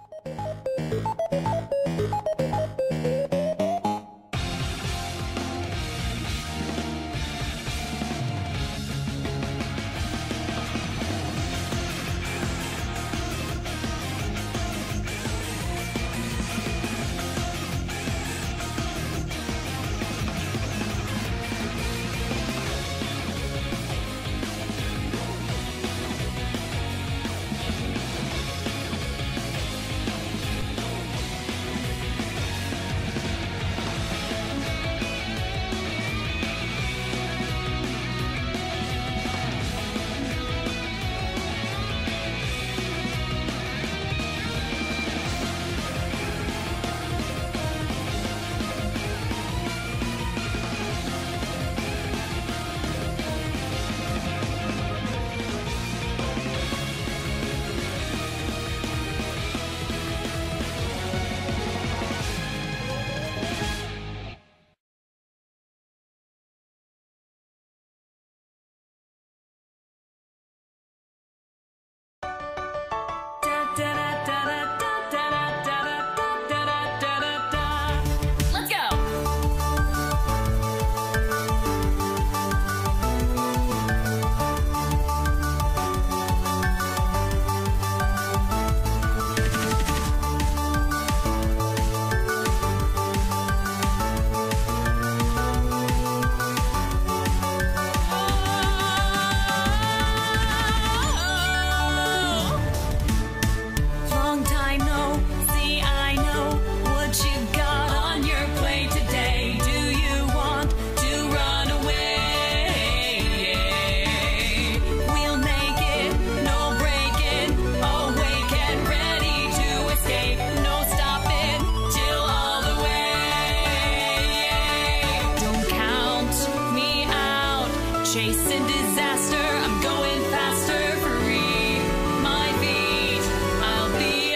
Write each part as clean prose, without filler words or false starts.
Chasing disaster, I'm going faster, free my feet, I'll be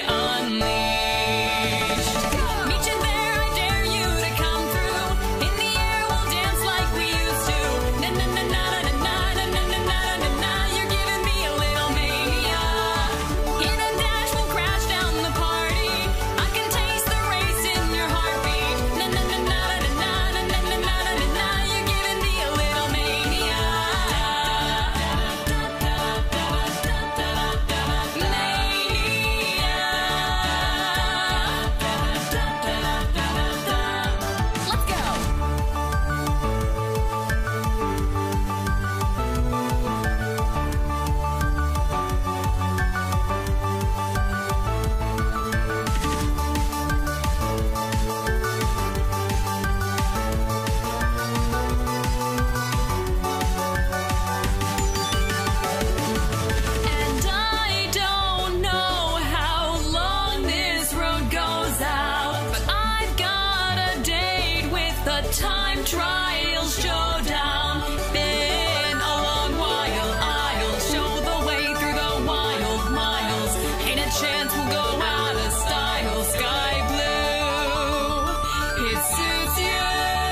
unleashed. Meet you there, I dare you to come through. In the air, we'll dance like we used to. Na na na na na na na na na na na na. You're giving me a little mania. In a dash, we'll crash down the party. I can taste the race in your heartbeat. Na na na na na na na na na na na na. You're giving me a little mania. Let's go. And I don't know how long this road goes out, but I've got a date with the Time Trials Showdown. Been a long while, I'll show the way through the wild miles. Ain't a chance we'll go out of style. Sky blue, it suits you.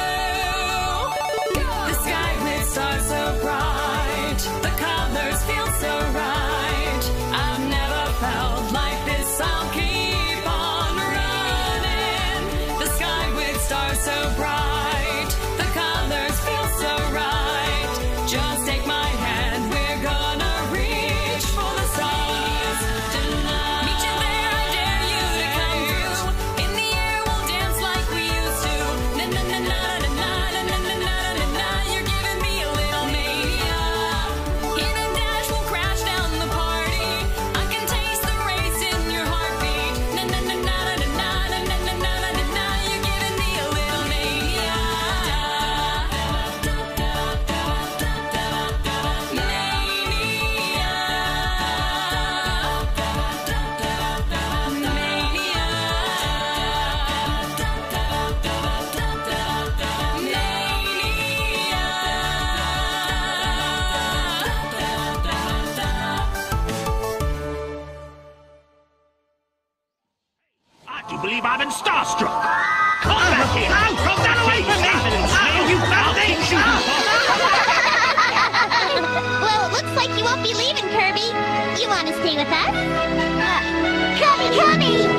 The sky with stars so bright, the colors feel so right. I've never felt like this, I'll keep on running. The sky with stars so bright, the colors feel so right. Just take my hand, we're gonna reach for the stars tonight. Meet you there, I dare you to come through. In the air, we'll dance like we used to. Na na na na na na na na na na na na. You're giving me a little mania. In a dash, we'll crash down the party. I can taste the race in your heartbeat. Na na na na na na na na na na na na. You're giving me a little mania. I do believe I've been starstruck. Come back here. Come that way. You found things. Well, it looks like you won't be leaving, Kirby. You want to stay with us? Kirby!